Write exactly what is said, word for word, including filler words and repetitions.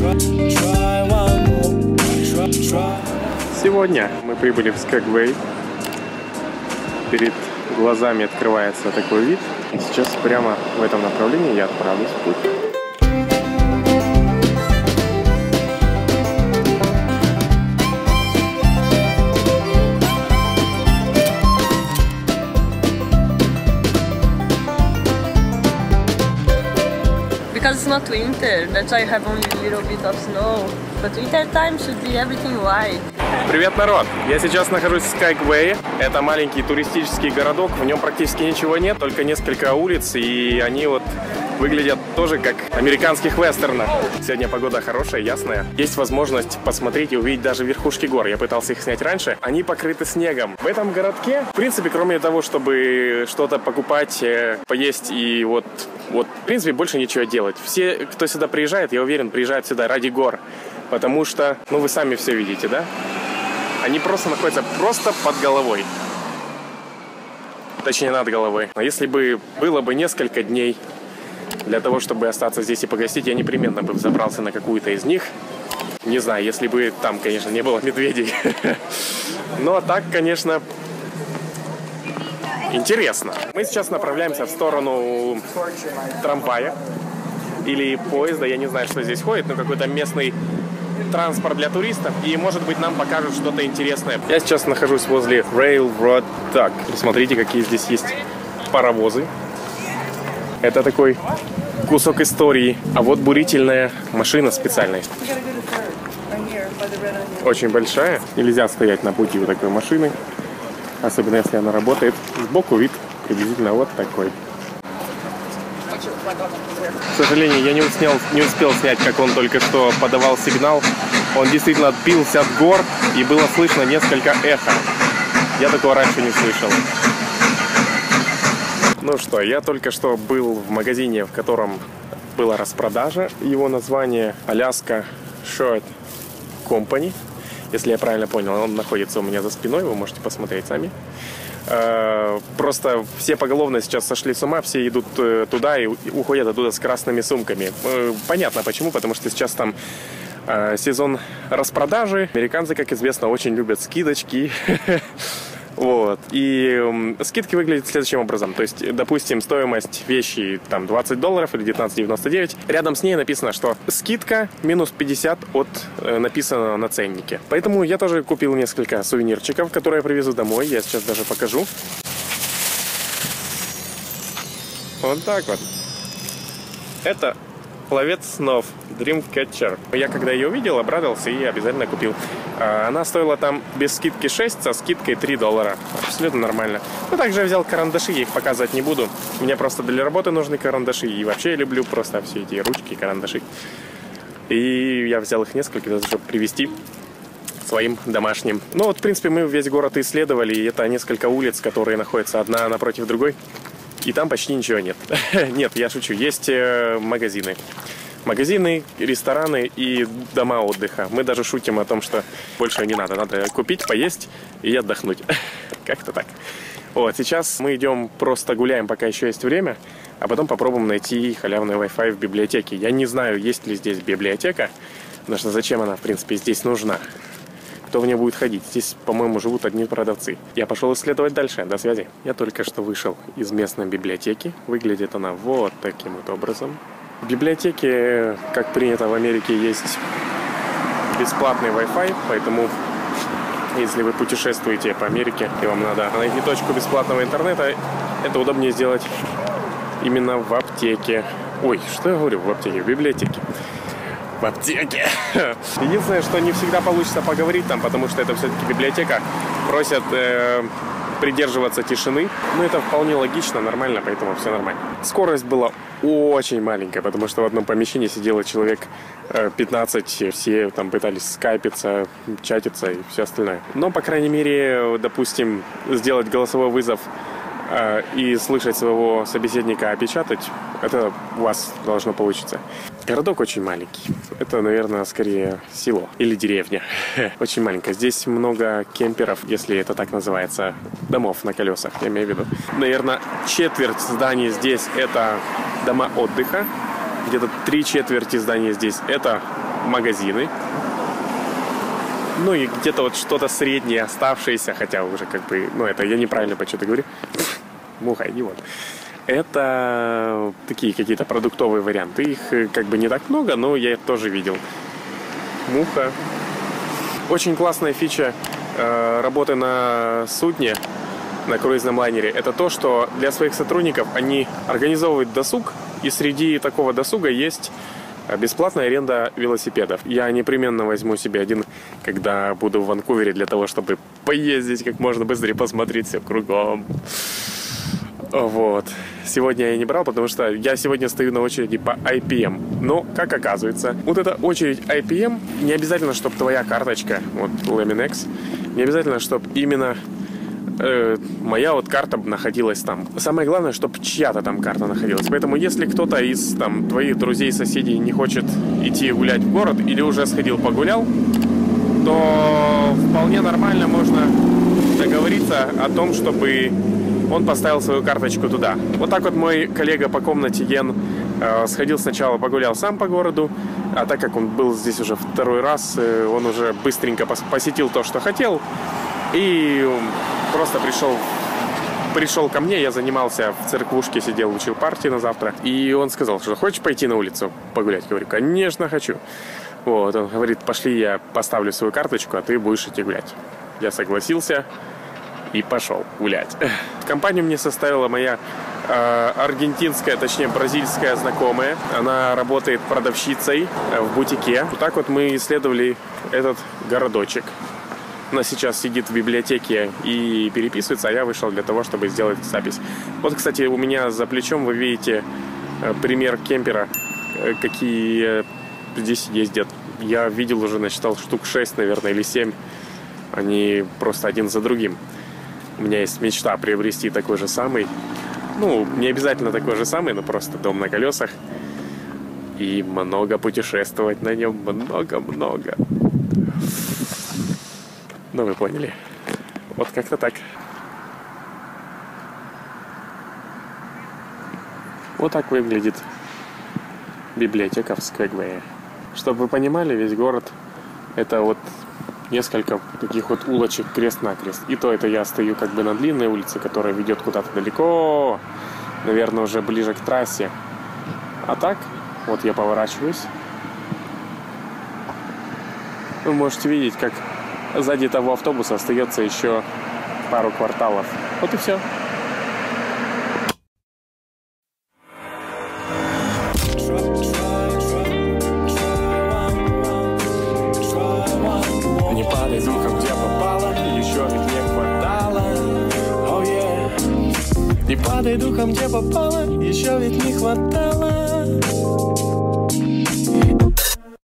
Сегодня мы прибыли в Skagway. Перед глазами открывается такой вид. И сейчас прямо в этом направлении я отправлюсь в путь. Because it's not winter, that's why I have only a little bit of snow. But winter time should be everything white. Привет, народ! Я сейчас нахожусь в Skagway. Это маленький туристический городок. В нем практически ничего нет, только несколько улиц. И они вот выглядят тоже как американских вестернов. Сегодня погода хорошая, ясная. Есть возможность посмотреть и увидеть даже верхушки гор. Я пытался их снять раньше. Они покрыты снегом. В этом городке, в принципе, кроме того, чтобы что-то покупать, поесть и вот, вот, в принципе, больше ничего делать. Все, кто сюда приезжает, я уверен, приезжают сюда ради гор. Потому что, ну, вы сами все видите, да? Они просто находятся просто под головой. Точнее, над головой. Но если бы было бы несколько дней для того, чтобы остаться здесь и погостить, я непременно бы взобрался на какую-то из них. Не знаю, если бы там, конечно, не было медведей. Но так, конечно, интересно. Мы сейчас направляемся в сторону трамвая или поезда. Я не знаю, что здесь ходит, но какой-то местный транспорт для туристов, и, может быть, нам покажут что-то интересное. Я сейчас нахожусь возле Railroad Duck. Посмотрите, какие здесь есть паровозы. Это такой кусок истории. А вот бурительная машина специальная. Очень большая. Нельзя стоять на пути у такой машины, особенно если она работает. Сбоку вид приблизительно вот такой. К сожалению, я не успел, не успел снять, как он только что подавал сигнал. Он действительно отбился от гор, и было слышно несколько эхо. Я такого раньше не слышал. Ну что, я только что был в магазине, в котором была распродажа. Его название Alaska Shirt Company. Если я правильно понял, он находится у меня за спиной, вы можете посмотреть сами. Просто все поголовно сейчас сошли с ума, все идут туда и уходят оттуда с красными сумками. Понятно почему, потому что сейчас там сезон распродажи. Американцы, как известно, очень любят скидочки. Вот. И скидки выглядят следующим образом. То есть, допустим, стоимость вещи там двадцать долларов или девятнадцать девяносто девять. Рядом с ней написано, что скидка минус пятьдесят от э, написано на ценнике. Поэтому я тоже купил несколько сувенирчиков, которые я привезу домой. Я сейчас даже покажу. Вот так вот. Это ловец снов Dreamcatcher. Я когда ее увидел, обрадовался и обязательно купил. Она стоила там без скидки шесть, со скидкой три доллара. Абсолютно нормально. Ну, также я взял карандаши, я их показывать не буду. Мне просто для работы нужны карандаши. И вообще я люблю просто все эти ручки и карандаши. И я взял их несколько, чтобы привезти своим домашним. Ну вот, в принципе, мы весь город исследовали. И это несколько улиц, которые находятся одна напротив другой. И там почти ничего нет. Нет, я шучу. Есть магазины. Магазины, рестораны и дома отдыха. Мы даже шутим о том, что больше не надо. Надо купить, поесть и отдохнуть. Как-то так. Вот, сейчас мы идем, просто гуляем, пока еще есть время. А потом попробуем найти халявный Wi-Fi в библиотеке. Я не знаю, есть ли здесь библиотека. Потому что зачем она, в принципе, здесь нужна. Кто в ней будет ходить? Здесь, по-моему, живут одни продавцы. Я пошел исследовать дальше. До связи. Я только что вышел из местной библиотеки. Выглядит она вот таким вот образом. В библиотеке, как принято в Америке, есть бесплатный Wi-Fi, поэтому если вы путешествуете по Америке и вам надо найти точку бесплатного интернета, это удобнее сделать именно в аптеке. Ой, что я говорю? В аптеке, в библиотеке. В аптеке. Единственное, что не всегда получится поговорить там, потому что это все-таки библиотека. Просят э, придерживаться тишины. Но это вполне логично, нормально, поэтому все нормально. Скорость была очень маленькая, потому что в одном помещении сидело человек пятнадцать, все там пытались скайпиться, чатиться и все остальное. Но, по крайней мере, допустим, сделать голосовой вызов э, и слышать своего собеседника опечатать, это у вас должно получиться. Городок очень маленький. Это, наверное, скорее село или деревня. Очень маленькая. Здесь много кемперов, если это так называется, домов на колесах, я имею в виду. Наверное, четверть зданий здесь это дома отдыха. Где-то три четверти зданий здесь это магазины. Ну и где-то вот что-то среднее оставшееся, хотя уже как бы, ну это я неправильно почему-то говорю. Муха, иди вот. Это такие какие-то продуктовые варианты. Их как бы не так много, но я их тоже видел. Муха. Очень классная фича э, работы на судне, на круизном лайнере, это то, что для своих сотрудников они организовывают досуг, и среди такого досуга есть бесплатная аренда велосипедов. Я непременно возьму себе один, когда буду в Ванкувере, для того, чтобы поездить как можно быстрее, посмотреть все кругом. Вот. Сегодня я не брал, потому что я сегодня стою на очереди по ай пи эм. Но, как оказывается, вот эта очередь ай пи эм, не обязательно, чтобы твоя карточка, вот Laminex, не обязательно, чтобы именно э, моя вот карта находилась там. Самое главное, чтобы чья-то там карта находилась. Поэтому, если кто-то из там твоих друзей, соседей не хочет идти гулять в город или уже сходил погулял, то вполне нормально можно договориться о том, чтобы он поставил свою карточку туда. Вот так вот мой коллега по комнате Йен э, сходил сначала, погулял сам по городу, а так как он был здесь уже второй раз, э, он уже быстренько пос- посетил то, что хотел, и просто пришел, пришел ко мне. Я занимался в церквушке, сидел, учил партии на завтра, и он сказал, что хочешь пойти на улицу погулять? Говорю, конечно, хочу. Вот, он говорит, пошли, я поставлю свою карточку, а ты будешь идти гулять. Я согласился и пошел гулять. Компанию мне составила моя э, аргентинская, точнее бразильская знакомая. Она работает продавщицей в бутике. Вот так вот мы исследовали этот городочек. Она сейчас сидит в библиотеке и переписывается, а я вышел для того, чтобы сделать запись. Вот, кстати, у меня за плечом вы видите э, пример кемпера, э, какие здесь ездят. Я видел уже, насчитал штук шесть, наверное, или семь. Они просто один за другим. У меня есть мечта приобрести такой же самый. Ну, не обязательно такой же самый, но просто дом на колесах. И много путешествовать на нем. Много-много. Ну, вы поняли. Вот как-то так. Вот так выглядит библиотека в Сквэгвее. Чтобы вы понимали, весь город это вот несколько таких вот улочек крест-накрест. И то это я стою как бы на длинной улице, которая ведет куда-то далеко, наверное, уже ближе к трассе. А так, вот я поворачиваюсь. Вы можете видеть, как сзади того автобуса остается еще пару кварталов. Вот и все. Не падай духом, где попало, еще ведь не хватало. Oh, yeah. Не падай духом, где попало, еще ведь не хватало.